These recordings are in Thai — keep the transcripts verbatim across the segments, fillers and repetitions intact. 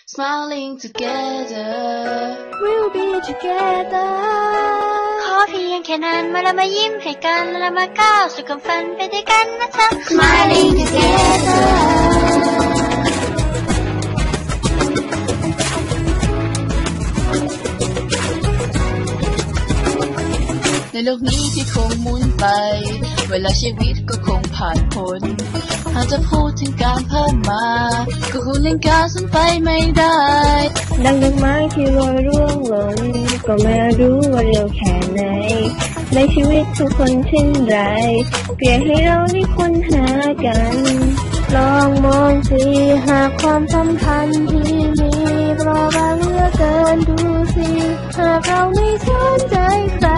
Smiling together We'll be together ขอเพียงแค่นั้นมาเรามายิ้มให้กันและมาก้าวสู่ความฝันไปด้วยกันนะเธอ Smiling together ในโลกนี้ที่คงหมุนไปเวลาชีวิตก็คงผ่านพ้นหากจะพูดถึงการเพิ่มมาก็คงเล่นการสูญไปไม่ได้ดังดอกไม้ที่โรยร่วงหล่นก็ไม่รู้ว่าเร็วแค่ไหนในชีวิตทุกคนเช่นไรเพียงให้เราได้ค้นหากันลองมองสิหากความสัมพันธ์ที่มีเปราะบางเหลือเกินดูสิหากเราไม่สนใจใคร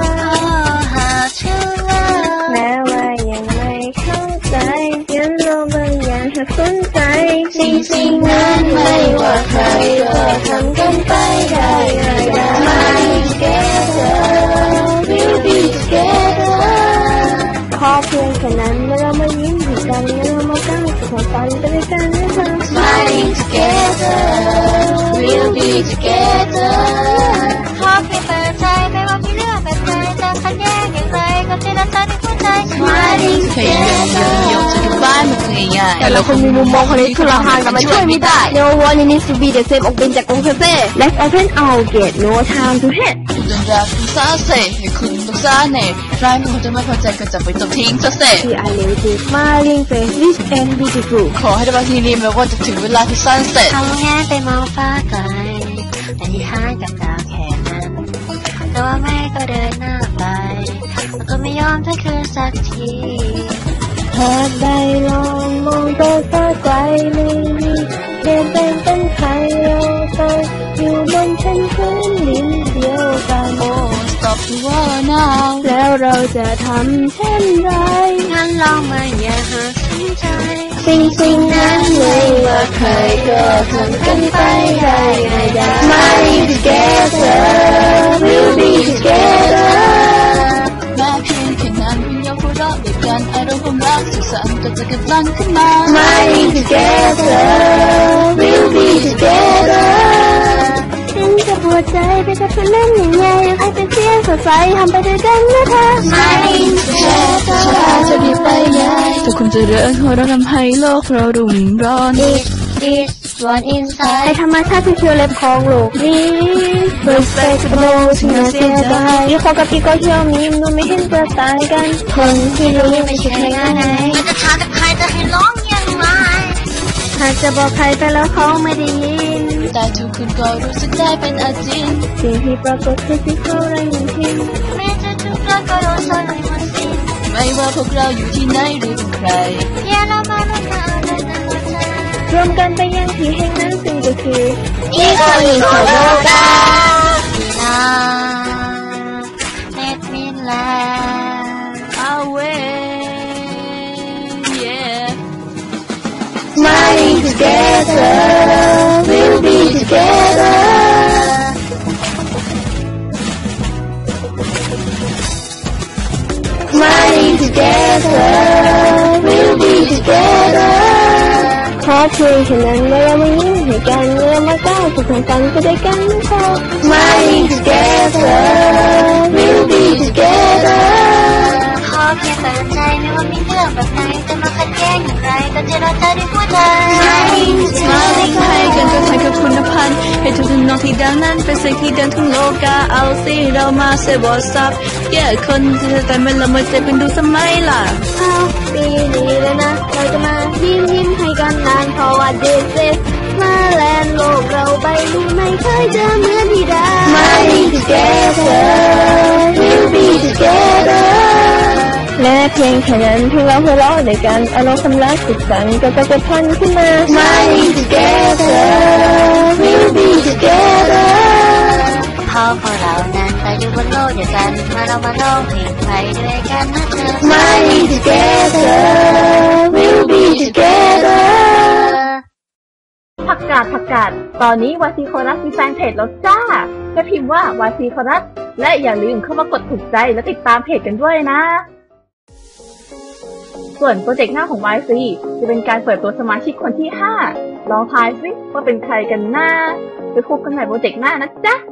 แม้ว่ายังไม่เข้าใจยังรอบางอย่างหากสนใจสิ่งสิ่งนั้นไม่ว่าใครก็ทำกันไปได้ง่ายๆ Smile together we'll be together ขอเพียงแค่นั้นเมื่อเรามายิ้มให้กันเมื่อเรามาก้าวสู่ความฝันไปด้วยกันนะเธอ Smiling together we'll be together ขอเพียงเปิดใจไม่ว่ามีเรื่องแบบไหนจะขัดแย้งอย่างไรก็เจรจาด้วยหัวใจ Smiling พยายามเยอะๆจะดูบ้านมันคือง่ายๆแต่ละคนมีมุมมองคนที่ทุรหารแต่มันช่วยไม่ได้ No one needs to be the same ออกเป็นจากกรุงเทพ Let's open our gate no time to hate คุณต้องรักคุณซาเซ่ให้คุณต้องซาเน่ใครไม่คุณจะไม่พอใจก็จะไปตบทิ้งซะเซ่ที่ I live with smiling face rich and beautiful ขอให้ได้บางทีนี้แม้ว่าจะถึงเวลาที่สั้นเสร็จเอาแง่ไปมองฟ้าไกลแต่ที่ห่างกับดาวแค่นั้นแต่ว่าไม่ก็เดินหน้าไปแล้วก็ไม่ยอมจะคืนสักทีหากได้ลองมองไปฟ้าไกลไม่มีเปลี่ยนแปลงเป็นใครเราไปอยู่บนชั้นพื้นดินเดียวกัน Stop the war now แล้วเราจะทำเช่นไรงั้นลองมาอย่าหาสนใจสิ่งสิ่งนั้นไม่ว่าใครก็ทำกันไปได้ง่ายดาย Smiling together we'll be together แม้เพียงแค่นั้นเพียงยอมหัวเราะด้วยกันอารมณ์ความรักสุขสันต์ก็จะกำลังขึ้นมา Smiling together we'll be together ถึงจะปวดใจไปกับคนนั้นยังไงให้เป็นเสียงสดใสทำไปด้วยกันนะเธอ Smiling together จะดีไปไงทุกคนจะเริ่มหัวเราะทำให้โลกเรารุ่มร้อน This is one inside ให้ธรรมชาติที่เชื่อเล็บของโลกนี้ Respectable ที่น่าเสียดายยี่ของกับพี่ก็เชื่อมีมันไม่เห็นจะต่างกันคนที่รู้ไม่ใช่ใครง่ายไหนมันจะท้ากับใครจะให้ร้องอย่างไรหากจะบอกใครไปแล้วเขาไม่ได้ยินแต่ทุกคนก็รู้สึกได้เป็นอาจินสิ่งที่ปรากฏคือสิ่งเขาไร้อย่างทิ้งแม้จะทุกข์ร้อนก็โดนซ่อนไว้หมดสิ้นไม่ว่าพวกเราอยู่ที่ไหนหรือเป็นใครอย่าเรามาลงมาเอาเลยนะหัวใจรวมกันไปยังที่แห่งนั้นซึ่งก็คืออีกคนอีกคนโลกาลา Let me laugh away yeah Smiling together we'll be together Smiling together we'll be together ขอเพียงแค่นั้นเมื่อเรามายิ้มให้กันเมื่อเรามาก้าวสู่ความฝันไปด้วยกันนะเธอ Smiling together we'll be together ขอเพียงเปิดใจไม่ว่ามีเรื่องแบบไหนจะมาขัดแย้งอย่างไรก็เจรจาด้วยหัวใจ Smiling Smiling ให้กันจะใช้กับคุณพันธ์ให้ทุกทำนองที่ดังนั้นเป็นสิ่งที่เดินทั้งโลกาเอาสิเรามาเซบอสับแย่คนจะแต่ไม่ละเมอใจเป็นดูสมัยล่ะเอาปีนี้เลยนะเราจะมายิ้มยิ้มให้กันนานเพราะว่า This is มาแลนโลกเราใบนี้ไม่เคยเจอเหมือนที่ใด Smiling together we'll be together และเพียงแค่นั้นที่เราหัวเราะด้วยกันอารมณ์ความรักสุขสันต์ก็จะเกิดพันขึ้นมา Smiling together we'll be together เพราะพวกเรานั้นเราอยู่บนโลกเดียวกันมาเรามาร้องเพลงไปด้วยกันนะเธอ Smiling together we'll be together ผักกาดผักกาดตอนนี้วาซีโครัสมีแฟนเพจแล้วจ้าแค่พิมพ์ว่าวาซีโครัสและอย่าลืมเข้ามากดถูกใจและติดตามเพจกันด้วยนะส่วนโปรเจกต์หน้าของ วาย ซี จะเป็นการเปิดตัวสมาชิกคนที่ห้าลองทายสิว่าเป็นใครกันหน้าไปพบกันใหม่โปรเจกต์หน้านะจ๊ะ